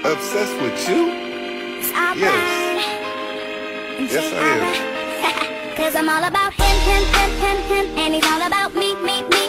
Obsessed with you? Yes. Yes, I am. Cause I'm all about him, and he's all about me.